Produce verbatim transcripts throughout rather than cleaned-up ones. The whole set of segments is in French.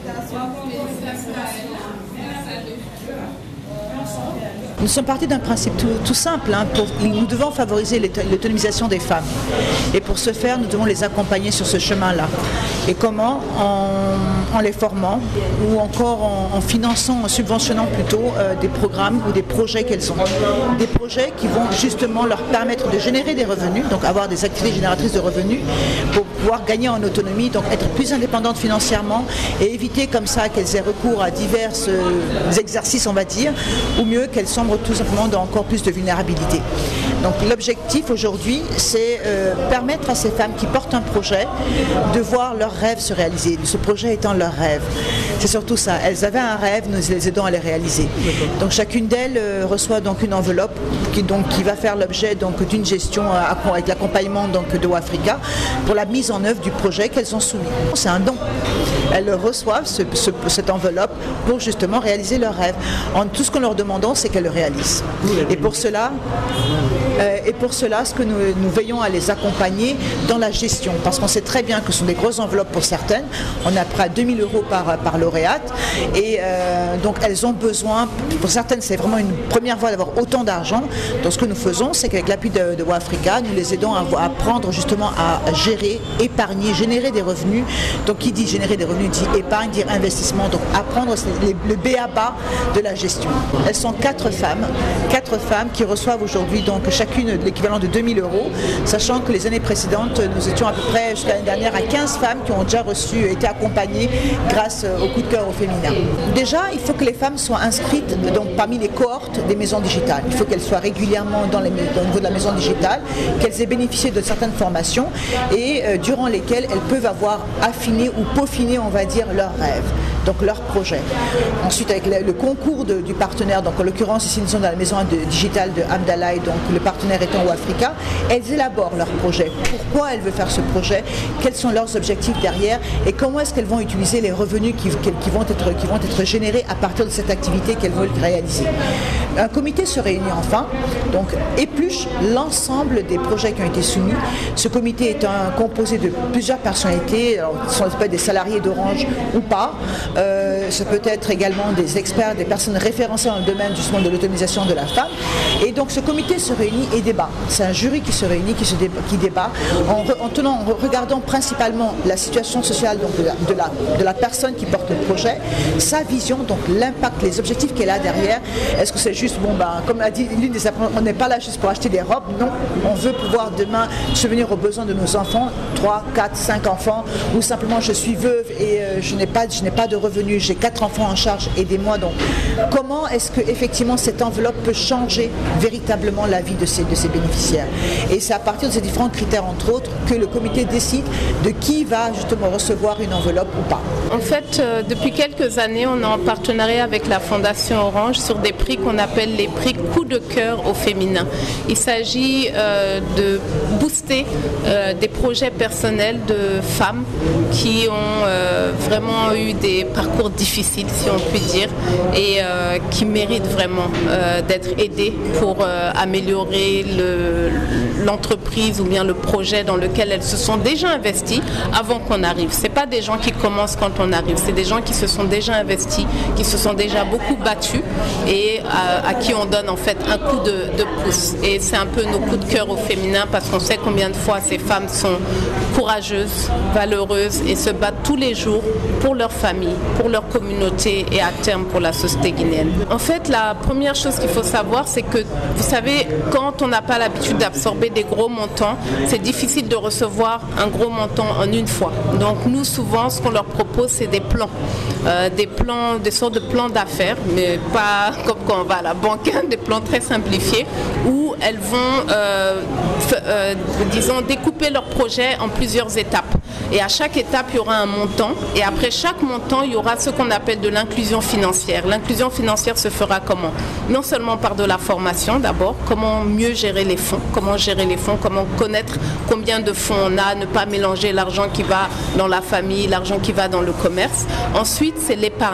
Nous sommes partis d'un principe tout, tout simple. Hein, pour, nous devons favoriser l'autonomisation des femmes. Et pour ce faire, nous devons les accompagner sur ce chemin-là. Et comment? En, en les formant ou encore en, en finançant, en subventionnant plutôt euh, des programmes ou des projets qu'elles ont. Des projets qui vont justement leur permettre de générer des revenus, donc avoir des activités génératrices de revenus pour pouvoir gagner en autonomie, donc être plus indépendantes financièrement et éviter comme ça qu'elles aient recours à divers euh, exercices, on va dire, ou mieux qu'elles sombrent tout simplement dans encore plus de vulnérabilité. Donc l'objectif aujourd'hui, c'est euh, permettre à ces femmes qui portent un projet de voir leurs rêves se réaliser, ce projet étant leur rêve. C'est surtout ça. Elles avaient un rêve, nous les aidons à les réaliser. Donc chacune d'elles euh, reçoit donc une enveloppe qui, donc, qui va faire l'objet donc d'une gestion euh, avec l'accompagnement donc de Wafrica pour la mise en œuvre du projet qu'elles ont soumis. C'est un don. Elles reçoivent ce, ce, cette enveloppe pour justement réaliser leur rêve. En, tout ce qu'on leur demandons, c'est qu'elles le réalisent. Et pour cela, euh, et pour cela, ce que nous, nous veillons à les accompagner dans la gestion, parce qu'on sait très bien que ce sont des grosses enveloppes pour certaines. On a près de deux mille euros par, par lauréate, et euh, donc elles ont besoin, pour certaines c'est vraiment une première fois d'avoir autant d'argent. Donc ce que nous faisons, c'est qu'avec l'appui de, de Wafrica, nous les aidons à apprendre justement à gérer, épargner, générer des revenus. Donc qui dit générer des revenus dit épargne, dit investissement, donc apprendre les, le B A B A de la gestion. Elles sont quatre femmes, quatre femmes qui reçoivent aujourd'hui donc chacune l'équivalent de deux mille euros, sachant que les années précédentes, nous étions à peu près jusqu'à l'année dernière à quinze femmes qui ont déjà reçu, été accompagnées grâce au coup de cœur au féminin. Déjà, il faut que les femmes soient inscrites donc, parmi les cohortes des maisons digitales. Il faut qu'elles soient régulièrement dans les, au niveau de la maison digitale, qu'elles aient bénéficié de certaines formations et euh, durant lesquelles elles peuvent avoir affiné ou peaufiné, on va dire, leurs rêves, donc leurs projets. Ensuite, avec le, le concours de, du partenaire, donc en l'occurrence ici nous sommes dans la maison de, digitale de Amdalaï, donc le partenaire étant Wafrica, elles élaborent leur projet. Pourquoi elles veulent faire ce projet? Quels sont leurs objectifs derrière? Et comment est-ce qu'elles vont utiliser les revenus qui, qui, qui, vont être, qui vont être générés à partir de cette activité qu'elles veulent réaliser? Un comité se réunit enfin, donc épluche l'ensemble des projets qui ont été soumis. Ce comité est un, composé de plusieurs personnalités, alors, ce sont peut-être des salariés d'Orange ou pas, euh, ce peut être également des experts, des personnes référencées dans le domaine justement de l'autonomisation de la femme. Et donc ce comité se réunit et débat. C'est un jury qui se réunit, qui, se débat, qui débat en, re, en, tenant, en regardant principalement la situation sociale donc de, la, de, la, de la personne qui porte le projet, sa vision, donc l'impact, les objectifs qu'elle a derrière. Est-ce que c'est juste, bon ben, comme a dit l'une des apprenants, on n'est pas là juste pour acheter des robes, non, on veut pouvoir demain subvenir aux besoins de nos enfants, trois, quatre, cinq enfants, ou simplement je suis veuve et euh, je n'ai pas, je n'ai pas de revenus, j'ai quatre enfants en charge, aidez-moi. Donc comment est-ce que effectivement cette enveloppe peut changer véritablement la vie de ces, de ces bénéficiaires? Et c'est à partir de ces différents critères, entre autres, que le comité décide de qui va justement recevoir une enveloppe ou pas. En fait, euh, depuis quelques années, on est en partenariat avec la Fondation Orange sur des prix qu'on appelle les prix coup de cœur au féminin. Il s'agit euh, de booster euh, des projets personnels de femmes qui ont euh, vraiment eu des parcours difficiles, si on peut dire, et euh, qui méritent vraiment euh, d'être aidées pour euh, améliorer le, l'entreprise ou bien le projet dans lequel elles se sont déjà investies avant qu'on arrive. Ce n'est pas des gens qui commencent quand on arrive, c'est des gens qui se sont déjà investis, qui se sont déjà beaucoup battus et à, à qui on donne en fait un coup de, de pouce. Et c'est un peu nos coups de cœur au féminin parce qu'on sait combien de fois ces femmes sont courageuses, valeureuses et se battent tous les jours pour leur famille, pour leur communauté et à terme pour la société guinéenne. En fait, la première chose qu'il faut savoir, c'est que, vous savez, quand on n'a pas l'habitude d'absorber des gros montants, c'est difficile de recevoir un gros montant en une fois. Donc nous, souvent, ce qu'on leur propose, c'est des plans. Euh, des plans, des sortes de plans d'affaires, mais pas comme quand on va à la banque, hein, des plans très simplifiés, où elles vont, euh, euh, disons, découper leur projet en plusieurs étapes. Et à chaque étape, il y aura un montant. Et après chaque montant, il y aura ce qu'on appelle de l'inclusion financière. L'inclusion financière se fera comment? Non seulement par de la formation d'abord, comment mieux gérer les fonds, comment gérer les fonds, comment connaître combien de fonds on a, ne pas mélanger l'argent qui va dans la famille, l'argent qui va dans le commerce. Ensuite, c'est l'épargne.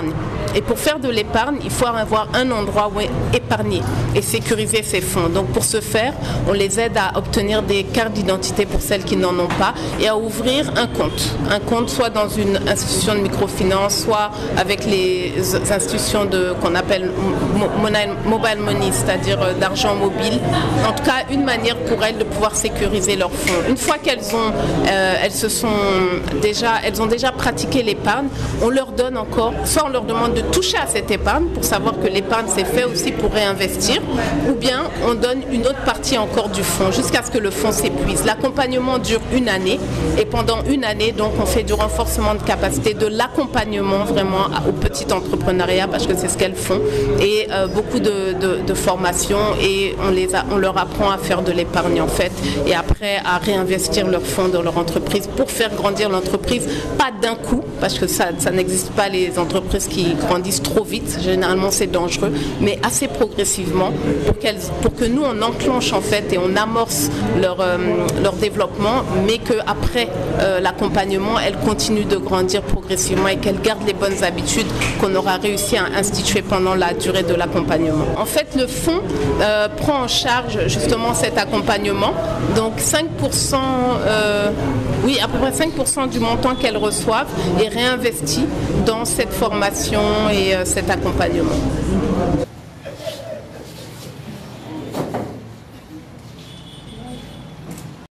Et pour faire de l'épargne, il faut avoir un endroit où épargner et sécuriser ses fonds. Donc pour ce faire, on les aide à obtenir des cartes d'identité pour celles qui n'en ont pas et à ouvrir un compte. Un compte soit dans une institution de microfinance, soit avec les institutions de qu'on appelle mobile money, c'est-à-dire d'argent mobile. En tout cas, une manière pour elles de pouvoir sécuriser leurs fonds. Une fois qu'elles ont, euh, elles se sont déjà, elles ont déjà pratiqué l'épargne, on leur donne encore, soit on leur demande de toucher à cette épargne pour savoir que l'épargne c'est fait aussi pour réinvestir, ou bien on donne une autre partie encore du fonds jusqu'à ce que le fonds s'épuise. L'accompagnement dure une année et pendant une année, donc on fait du renforcement de capacité, de l'accompagnement vraiment au petit entrepreneuriat parce que c'est ce qu'elles font et euh, beaucoup de, de, de formation et on, les a, on leur apprend à faire de l'épargne en fait et après à réinvestir leurs fonds dans leur entreprise pour faire grandir l'entreprise, pas d'un coup parce que ça, ça n'existe pas les entreprises qui grandissent trop vite, généralement c'est dangereux, mais assez progressivement pour, qu'elles, pour que nous on enclenche en fait et on amorce leur, euh, leur développement mais qu'après euh, l'accompagnement elles continuent de grandir progressivement et qu'elles gardent les bonnes habitudes qu'on aura réussi à instituer pendant la durée de l'accompagnement. En fait le fonds euh, prend en charge justement cet accompagnement, donc cinq pour cent, euh, oui à peu près cinq pour cent du montant qu'elles reçoivent est réinvesti dans cette formation et euh, cet accompagnement.